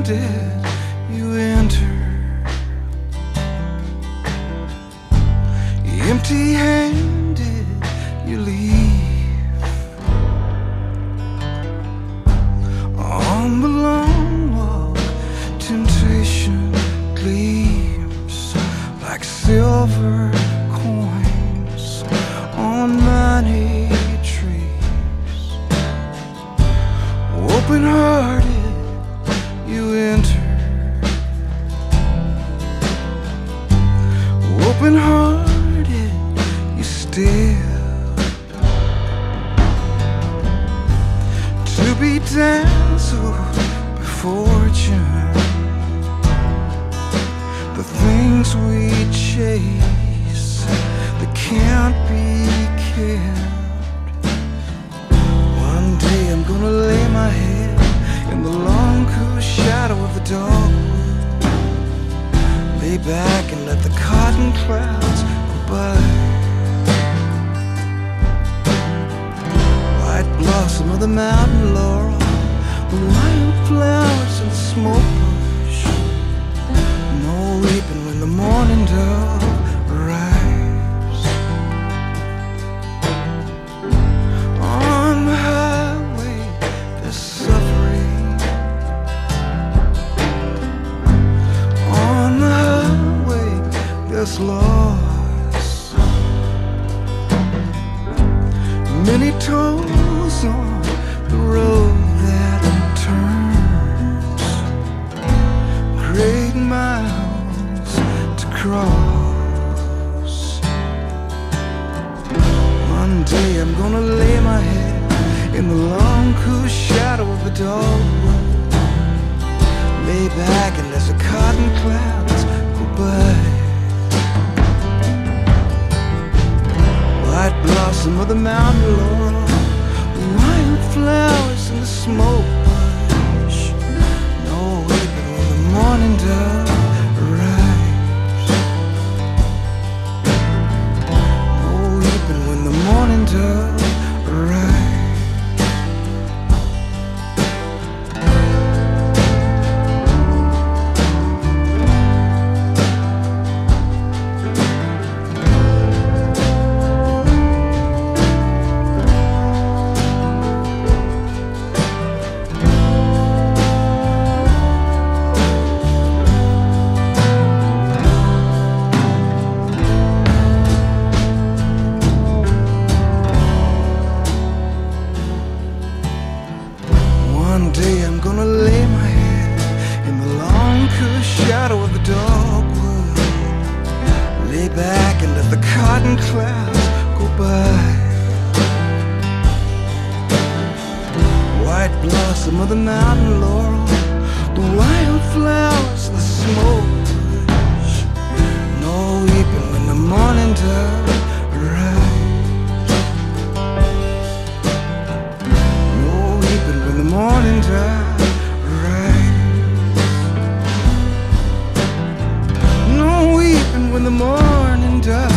empty-handed you enter, empty-handed you leave. On the long walk, temptation gleams like silver coins on money trees. Open-hearted you enter, open-hearted you step, to be dazzled by fortune, the things we chase that can't be kept. One day I'm gonna lay my head in the long cool shadow of the dogwood, lay back and let the cotton clouds go by. White blossom of the mountain laurel, the wild flowers in the smoke bush. No weeping when the morning dove arrives. On the highway there's suffering, on the highway there's loss. Many toils on the road that turns, great miles to cross. One day I'm gonna lay my head in the long cool shadow of the dogwood, lay back and let the cotton clouds go by. White blossom of the mountain laurel, the wild flowers in the smoke bush. No weeping when the morning dove arrives. No weeping when the morning dove arrives. One day I'm gonna lay my head in the long cool shadow of the dogwood, lay back and let the cotton clouds go by. White blossom of the mountain laurel, the wild flowers in the smoke bush. No weeping when the morning dove arrives. No weeping when the morning dove arrives. No weeping when the morning dove